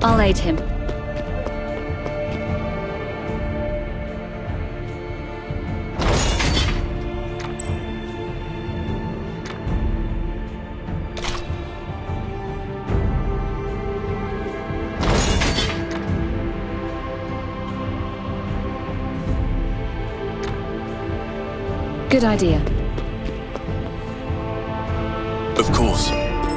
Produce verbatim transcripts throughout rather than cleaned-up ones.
I'll aid him. Good idea. Of course.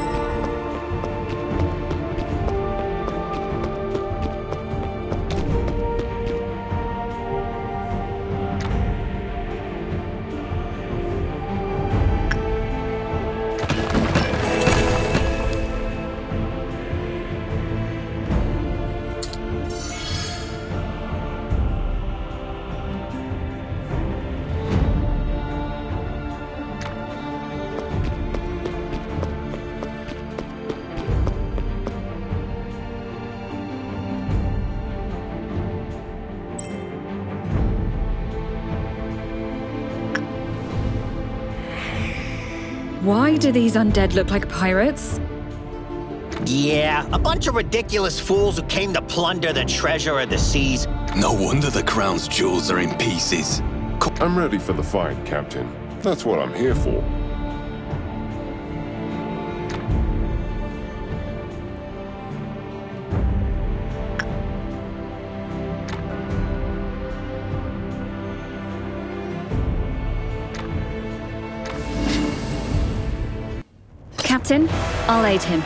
Why do these undead look like pirates? Yeah, a bunch of ridiculous fools who came to plunder the treasure of the seas. No wonder the crown's jewels are in pieces. I'm ready for the fight, Captain. That's what I'm here for. Captain, I'll aid him.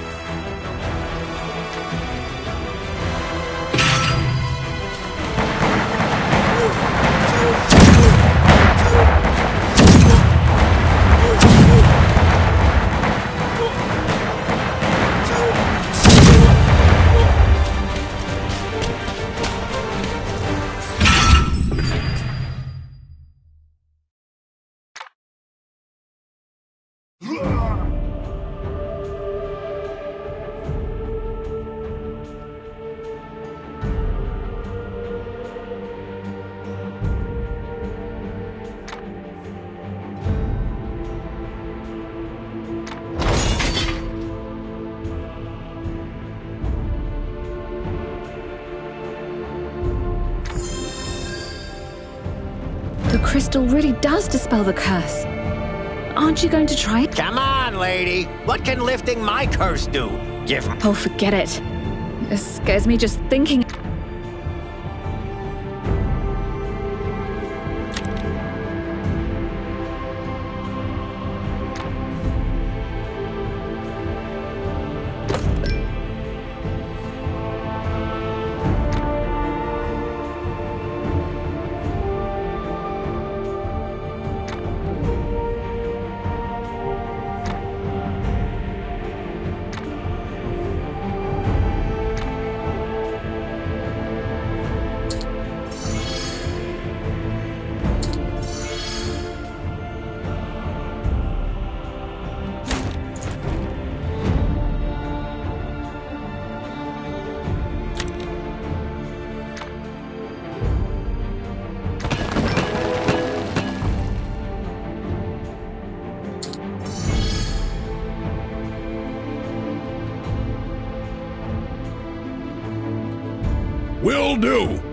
The crystal really does dispel the curse. Aren't you going to try it? Come on, lady. What can lifting my curse do? Give me. Oh, forget it. This scares me just thinking. Will do.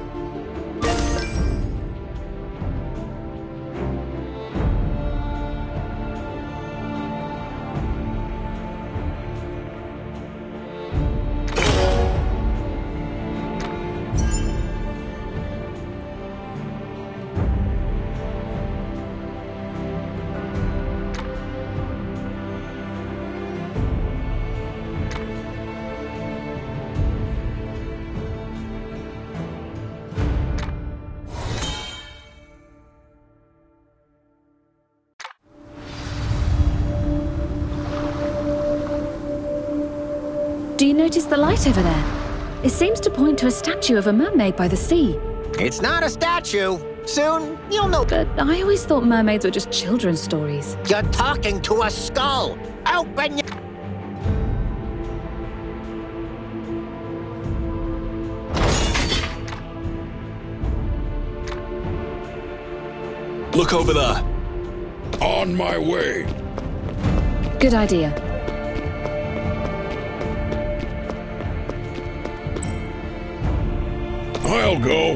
Do you notice the light over there? It seems to point to a statue of a mermaid by the sea. It's not a statue. Soon, you'll know. But I always thought mermaids were just children's stories. You're talking to a skull. Open your... Look over there. On my way. Good idea. I'll go.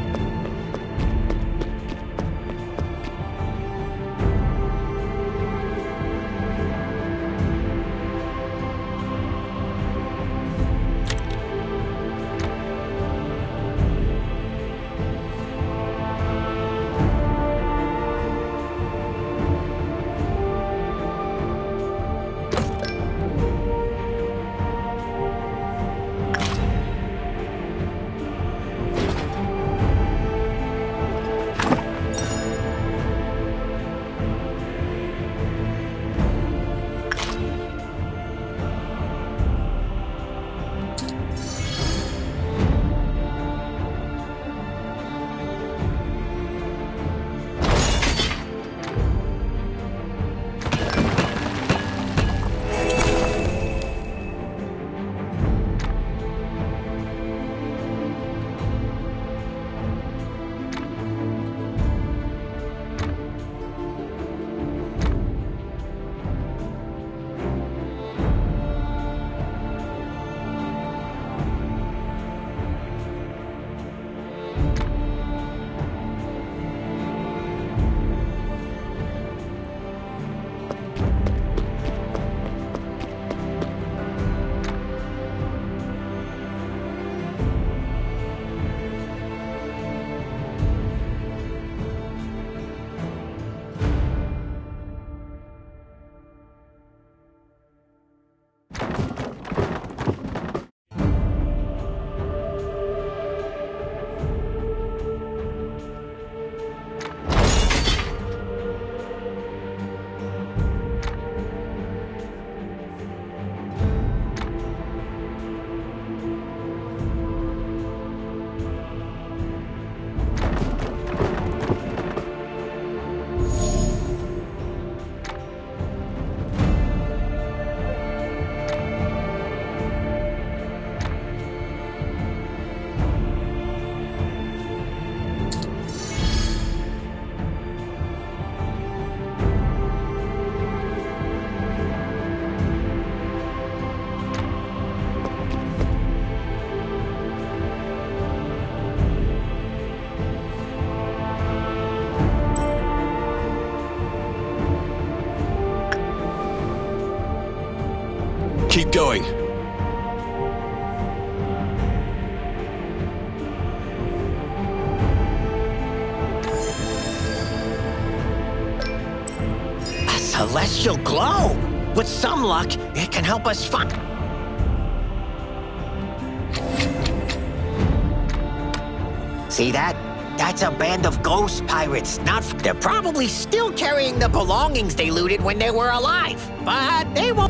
Keep going. A celestial globe! With some luck, it can help us find... See that? That's a band of ghost pirates. Not f They're probably still carrying the belongings they looted when they were alive. But they won't...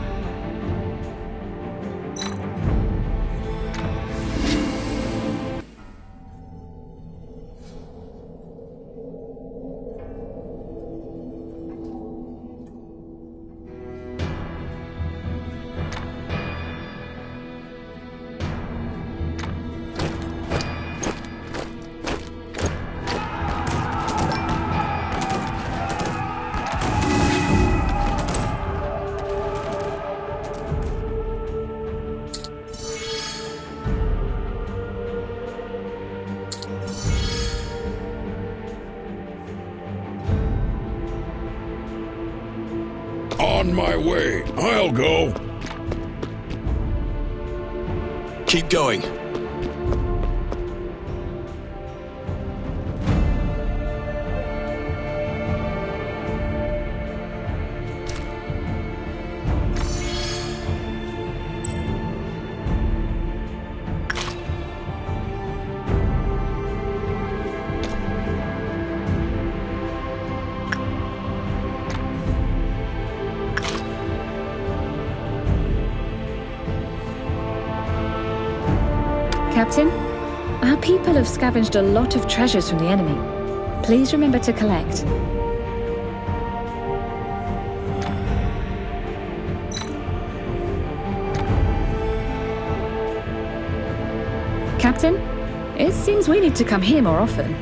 On my way. I'll go. Keep going. Captain, our people have scavenged a lot of treasures from the enemy. Please remember to collect. Captain, it seems we need to come here more often.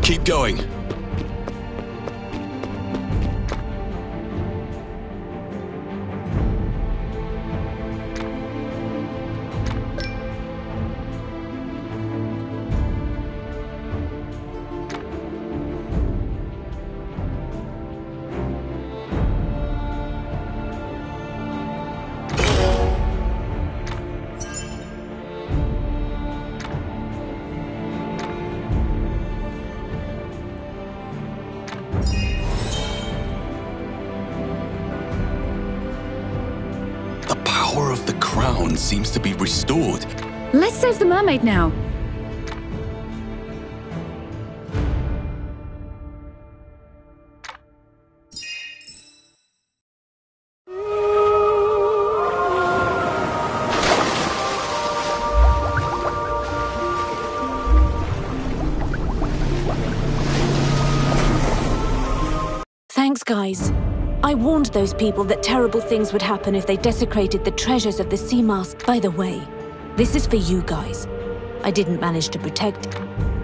Keep going. Seems to be restored. Let's save the mermaid now. Thanks, guys. I warned those people that terrible things would happen if they desecrated the treasures of the Sea Mast. By the way, this is for you guys. I didn't manage to protect it.